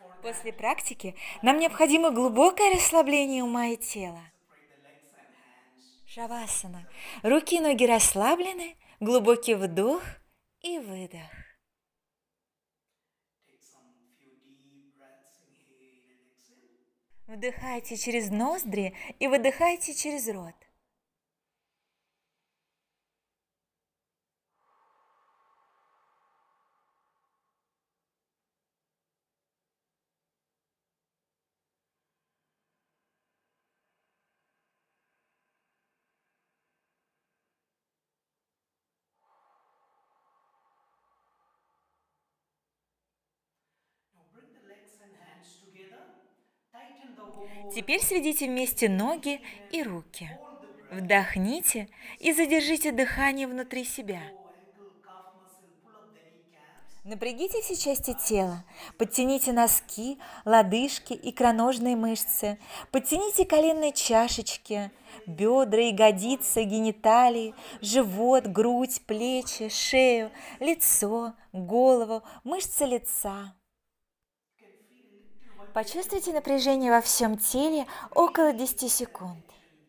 После практики нам необходимо глубокое расслабление ума и тела. Шавасана. Руки и ноги расслаблены, глубокий вдох и выдох. Вдыхайте через ноздри и выдыхайте через рот. Теперь сведите вместе ноги и руки. Вдохните и задержите дыхание внутри себя. Напрягите все части тела. Подтяните носки, лодыжки, икроножные мышцы. Подтяните коленные чашечки, бедра, ягодицы, гениталии, живот, грудь, плечи, шею, лицо, голову, мышцы лица. Почувствуйте напряжение во всем теле около 10 секунд.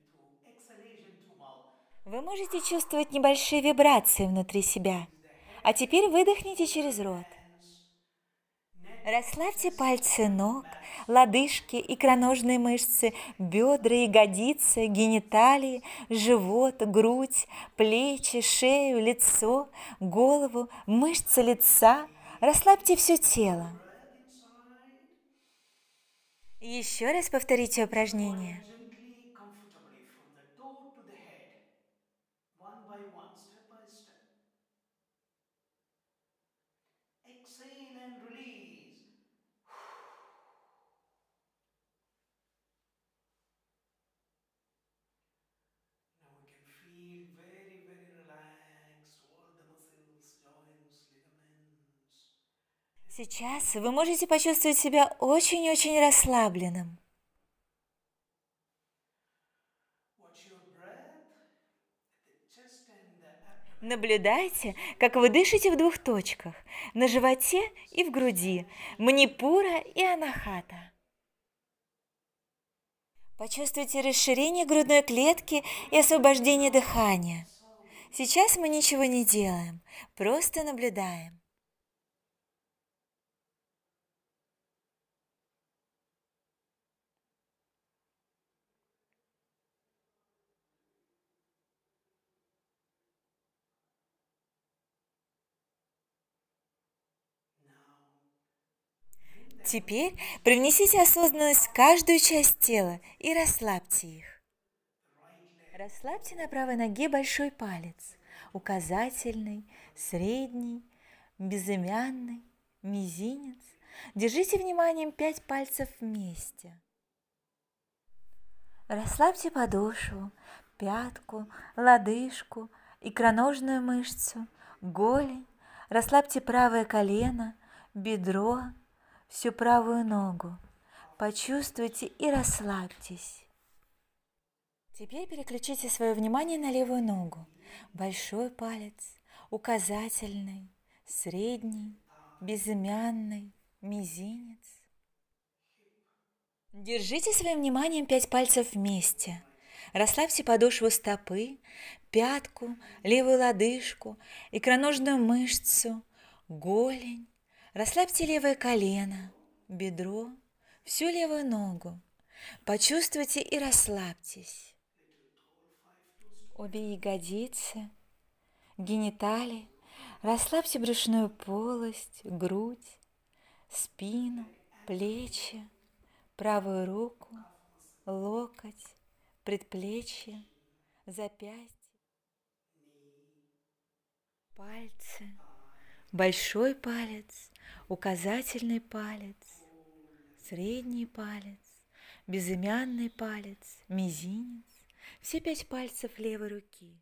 Вы можете чувствовать небольшие вибрации внутри себя. А теперь выдохните через рот. Расслабьте пальцы ног, лодыжки, икроножные мышцы, бедра, ягодицы, гениталии, живот, грудь, плечи, шею, лицо, голову, мышцы лица. Расслабьте все тело. Еще раз повторите упражнение. Exhale and release. Now we can feel very, very relaxed. All the muscles, joints, ligaments. Сейчас вы можете почувствовать себя очень-очень расслабленным. Watch your breath at the chest and the abdomen. Наблюдайте, как вы дышите в двух точках – на животе и в груди, манипура и анахата. Почувствуйте расширение грудной клетки и освобождение дыхания. Сейчас мы ничего не делаем, просто наблюдаем. Теперь привнесите осознанность в каждую часть тела и расслабьте их. Расслабьте на правой ноге большой палец, указательный, средний, безымянный, мизинец. Держите вниманием 5 пальцев вместе. Расслабьте подошву, пятку, лодыжку, икроножную мышцу, голень. Расслабьте правое колено, бедро, всю правую ногу. Почувствуйте и расслабьтесь. Теперь переключите свое внимание на левую ногу. Большой палец, указательный, средний, безымянный, мизинец. Держите своим вниманием 5 пальцев вместе. Расслабьте подошву стопы, пятку, левую лодыжку, икроножную мышцу, голень. Расслабьте левое колено, бедро, всю левую ногу. Почувствуйте и расслабьтесь. Обе ягодицы, гениталии. Расслабьте брюшную полость, грудь, спину, плечи, правую руку, локоть, предплечье, запястье, пальцы, большой палец, указательный палец, средний палец, безымянный палец, мизинец, все 5 пальцев левой руки,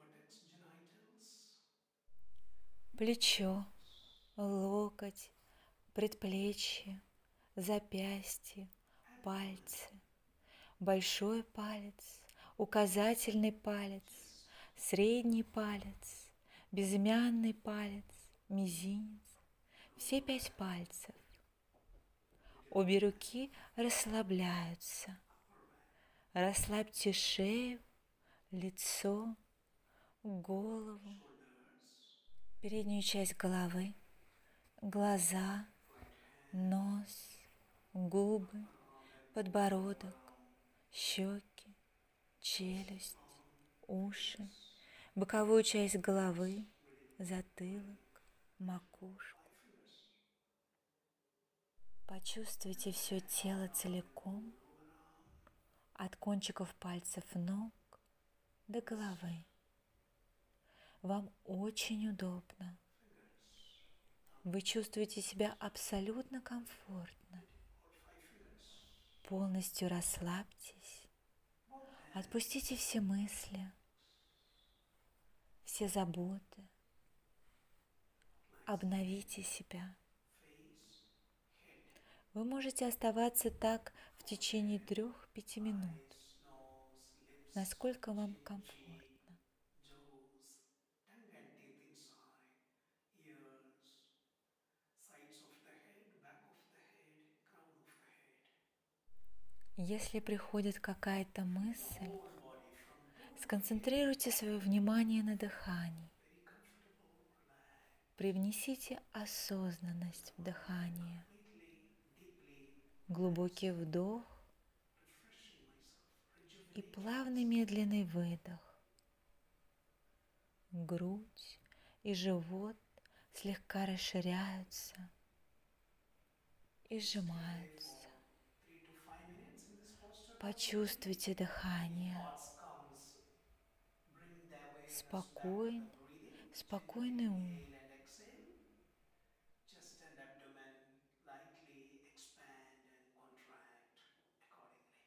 плечо, локоть, предплечье, запястье, пальцы, большой палец, указательный палец, средний палец, безымянный палец, мизинец, все 5 пальцев, Обе руки расслабляются. Расслабьте шею, лицо, голову, переднюю часть головы, глаза, нос, губы, подбородок, щеки, челюсть, уши, боковую часть головы, затылок, макушку. Почувствуйте все тело целиком, от кончиков пальцев ног до головы. Вам очень удобно. Вы чувствуете себя абсолютно комфортно. Полностью расслабьтесь. Отпустите все мысли, все заботы. Обновите себя. Вы можете оставаться так в течение 3-5 минут, насколько вам комфортно. jaws, tongue and teeth inside, ears, sides of the head, back of the head, crown of the head. Если приходит какая-то мысль, Whole body from top to heel, сконцентрируйте свое внимание на дыхании. very comfortable, relaxed, Привнесите осознанность в дыхание. completely, deeply Глубокий вдох refreshing myself, и rejuvenating плавный myself. медленный выдох. Грудь и живот слегка расширяются и сжимаются. 3 to 5 minutes in this posture. Почувствуйте дыхание. Thoughts comes, bring the awareness back to the Спокойный, breathing. спокойный ум. Inhale and exhale. Chest and abdomen lightly expand and contract accordingly.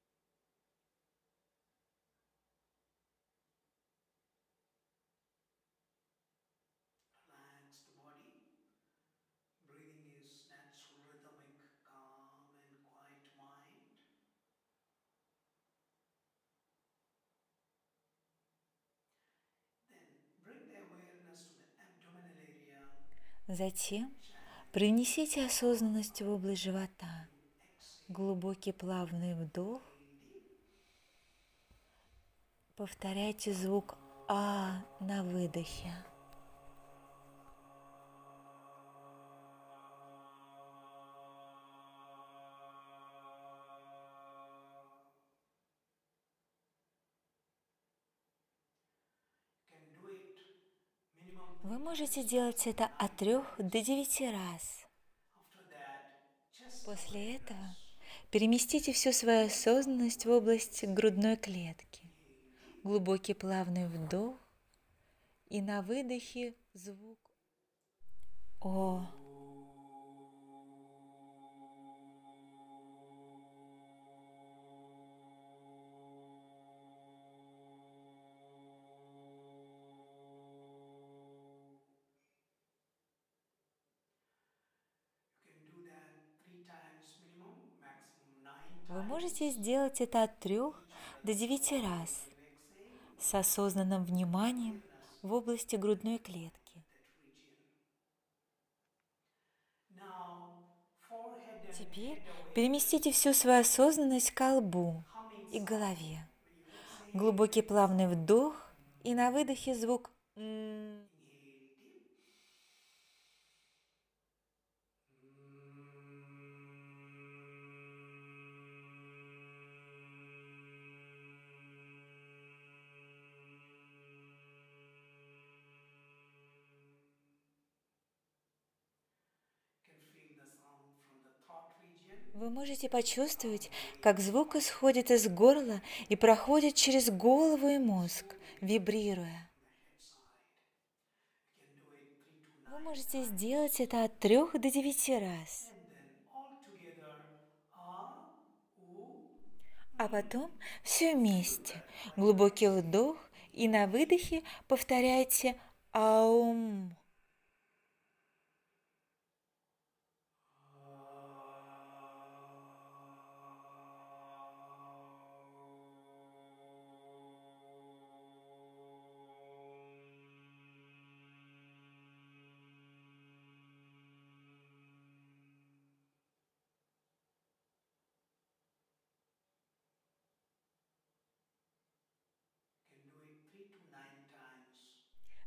Relax the body. Breathing is natural, rhythmic, calm and quiet mind. Then bring the awareness to the abdominal area. Затем привнесите осознанность в область живота. Глубокий плавный вдох. Повторяйте звук А на выдохе. Can do it minimum Вы 3 можете times делать это maximum от 9 3 times. до 9 раз. After that, chest После этого awareness. переместите всю свою осознанность в область грудной клетки. Inhale deep. Глубокий плавный вдох и на выдохе звук О. You can do that 3 times minimum, maximum 9 Вы times. можете сделать это от 3 до 9 раз Inhale, exhale. с осознанным вниманием в области грудной клетки. That region. Now, forehead and Теперь head awareness. переместите всю свою осознанность к лбу Humming и sound. голове. When you exhale, Глубокий плавный вдох и на выдохе звук М. inhale deep. Can feel the sound from the throat region. Вы можете почувствовать, как звук исходит из горла и проходит через голову и мозг, вибрируя. You can do it 3 to 9 Вы можете сделать это от 3 до 9 раз. and then all together ah, oo. А потом все вместе. Глубокий вдох и на выдохе повторяйте Аум.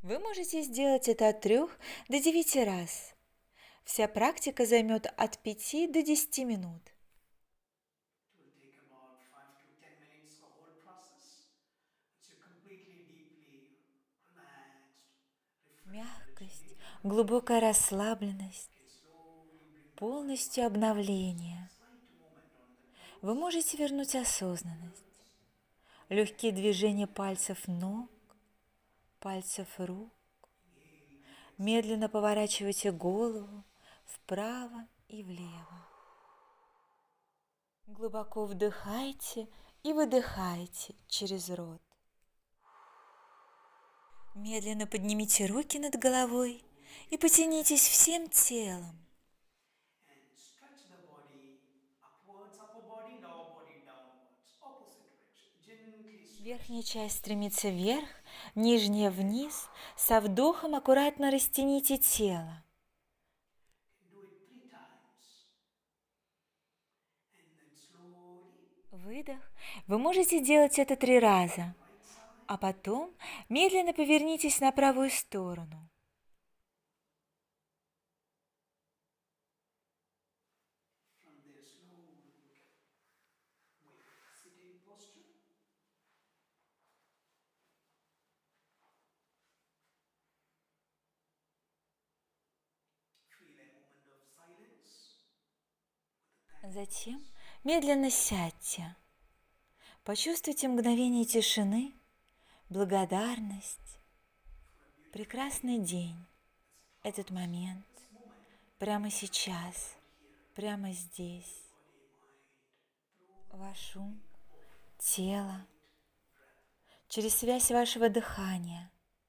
Вы можете сделать это от 3 до 9 раз. Вся практика займет от 5 до 10 минут. It will take about 5 to 10 minutes, the whole process. Once you're completely, deeply relaxed, refreshed and Мягкость, rejuvenated, глубокая расслабленность, you can slowly bring the body полностью mind. обновление. Slight movement on the toes, Вы можете вернуть осознанность. Легкие движения пальцев ног, пальцев рук. Медленно поворачивайте голову вправо и влево. Глубоко вдыхайте и выдыхайте через рот. Медленно поднимите руки над головой и потянитесь всем телом. and stretch the body upwards, upper body, lower body downwards, opposite direction. Gently stretch. Верхняя часть стремится вверх, нижняя вниз. Со вдохом аккуратно растяните тело. Do it 3 times. And then slowly, Выдох. Вы можете делать это 3 раза, right side. а потом медленно повернитесь на правую сторону. From there, slowly you can wait. Sitting posture. Feel a moment of silence. Затем медленно сядьте. Почувствуйте мгновение тишины, благодарность, прекрасный день, этот момент, прямо сейчас, прямо здесь. Ваш ум, тело, через связь вашего дыхания.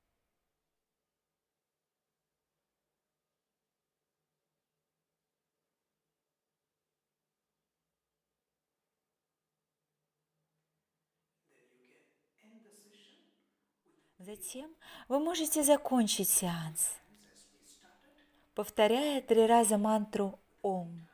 Then you can end the session with Затем вы можете закончить сеанс, as we started. повторяя 3 раза мантру «Ом».